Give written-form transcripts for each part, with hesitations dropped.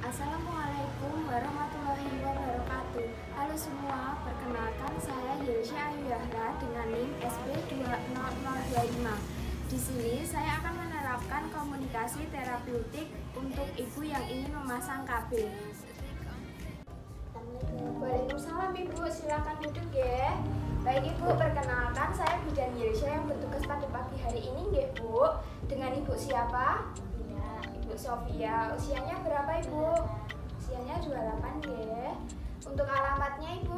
Assalamualaikum warahmatullahi wabarakatuh. Halo semua, perkenalkan saya Yelsya Ayu Yahra dengan NIM SB20025. Di sini saya akan menerapkan komunikasi terapeutik untuk ibu yang ingin memasang KB. Waalaikumsalam Ibu, silakan duduk ya. Baik Ibu, perkenalkan saya Bidan Yelsya yang bertugas pada pagi hari ini ya Bu. Dengan Ibu siapa? Ibu Sofia. Usianya berapa Ibu? Usianya 28 ya. Untuk alamatnya Ibu?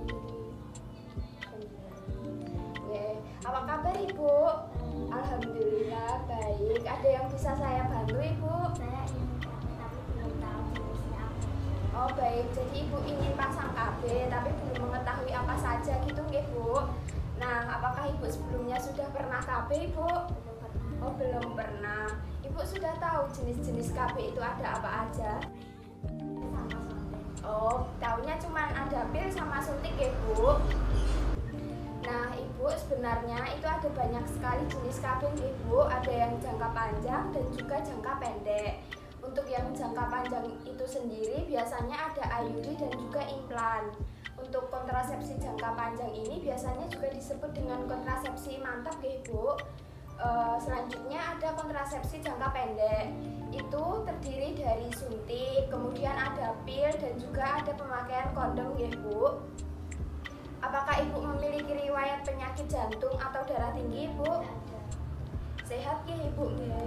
Ya. Apa kabar Ibu? Alhamdulillah baik. Ada yang bisa saya bantu Ibu? Saya ingin KB tapi belum tahu jenisnya apa. Oh baik, jadi Ibu ingin pasang KB tapi belum mengetahui apa saja gitu nggih Bu? Nah, apakah Ibu sebelumnya sudah pernah KB Ibu? Belum pernah. Oh belum pernah. Ibu sudah tahu jenis-jenis KB itu ada apa aja? Sama suntik. Oh, tahunya cuma ada pil sama suntik ya Bu. Nah Ibu, sebenarnya itu ada banyak sekali jenis KB nih Bu. Ada yang jangka panjang dan juga jangka pendek. Untuk yang jangka panjang itu sendiri biasanya ada IUD dan juga implan. Untuk kontrasepsi jangka panjang ini biasanya juga disebut dengan kontrasepsi mantap ya Bu. Selanjutnya ada kontrasepsi jangka pendek. Itu terdiri dari suntik, kemudian ada pil dan juga ada pemakaian kondom ya Bu. Apakah Ibu memiliki riwayat penyakit jantung atau darah tinggi Ibu? Ada. Sehat ya Ibu ya.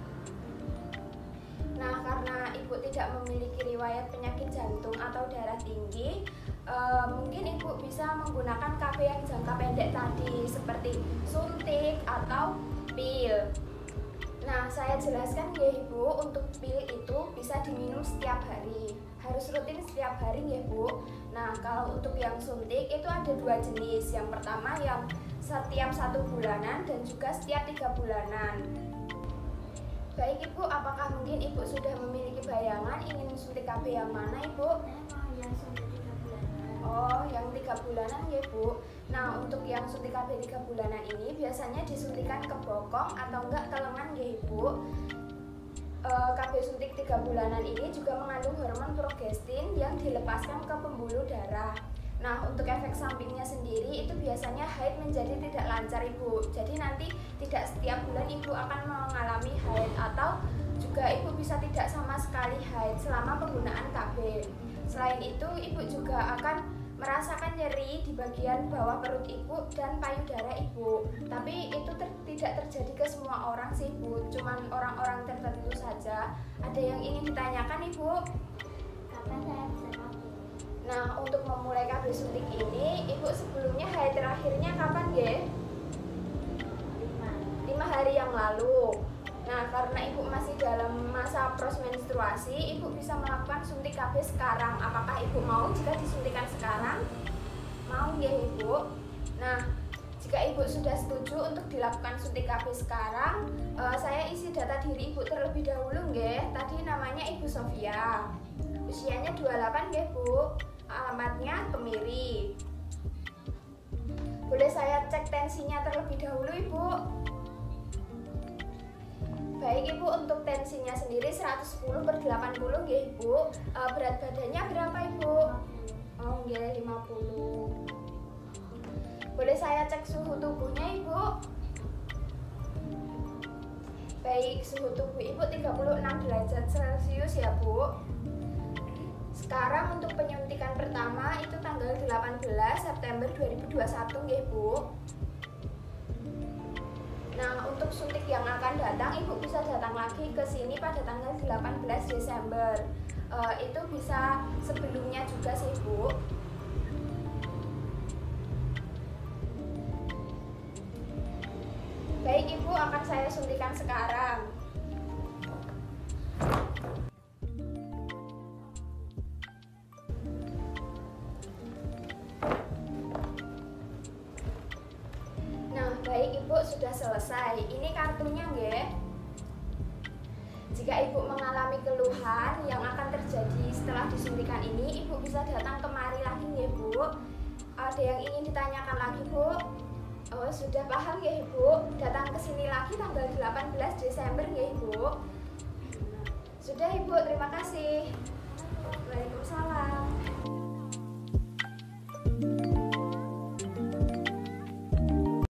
Nah, karena Ibu tidak memiliki riwayat penyakit jantung atau darah tinggi, mungkin Ibu bisa menggunakan KB yang jangka pendek tadi seperti suntik atau pil. Nah, saya jelaskan ya Ibu, untuk pil itu bisa diminum setiap hari, harus rutin setiap hari ya Bu. Nah, kalau untuk yang suntik itu ada dua jenis. Yang pertama yang setiap 1 bulanan dan juga setiap 3 bulanan. Baik Ibu, apakah mungkin Ibu sudah memiliki bayangan ingin suntik KB yang mana Ibu? Saya mau yang suntik 3 bulanan. Oh, yang 3 bulanan ya Bu. Nah, untuk yang suntik KB 3 bulanan ini biasanya disuntikan ke bokong atau enggak ke lengan ya Ibu. KB suntik 3 bulanan ini juga mengandung hormon progestin yang dilepaskan ke pembuluh darah. Nah, untuk efek sampingnya sendiri itu biasanya haid menjadi tidak lancar Ibu. Jadi nanti tidak setiap bulan Ibu akan mengalami haid atau juga Ibu bisa tidak sama sekali haid selama penggunaan KB. Selain itu, Ibu juga akan merasakan nyeri di bagian bawah perut Ibu dan payudara Ibu. Tapi itu tidak terjadi ke semua orang sih Ibu, cuman orang-orang tertentu saja. Ada yang ingin ditanyakan Ibu? Kapan saya bisa KB? Nah, untuk memulai KB suntik ini, Ibu sebelumnya haid terakhirnya kapan ya? 5 hari yang lalu. Nah, karena Ibu masih dalam masa prosmenstruasi, Ibu bisa melakukan suntik KB sekarang. Apakah Ibu mau jika disuntikan sekarang? Mau ya Ibu? Nah, jika Ibu sudah setuju untuk dilakukan suntik KB sekarang, saya isi data diri Ibu terlebih dahulu nggih. Tadi namanya Ibu Sofia. Usianya 28 nggih Bu. Alamatnya Kemiri. Boleh saya cek tensinya terlebih dahulu Ibu? Baik Ibu, untuk tensinya sendiri 110/80 nggih Ibu. Berat badannya berapa Ibu? Oh nggih 50. Boleh saya cek suhu tubuhnya Ibu? Baik, suhu tubuh Ibu 36 derajat Celcius ya Bu. Sekarang untuk penyuntikan pertama itu tanggal 18 September 2021 nggih Bu. Nah, untuk suntik yang akan datang, Ibu bisa datang lagi ke sini pada tanggal 18 Desember. Itu bisa sebelumnya juga sih, Bu. Baik, Ibu, akan saya suntikan sekarang. Baik Ibu, sudah selesai. Ini kartunya nggih. Jika Ibu mengalami keluhan yang akan terjadi setelah disuntikan ini, Ibu bisa datang kemari lagi nggih Bu. Ada yang ingin ditanyakan lagi Bu? Oh, sudah paham ya Ibu. Datang ke sini lagi tanggal 18 Desember nggih Ibu. Sudah Ibu, terima kasih.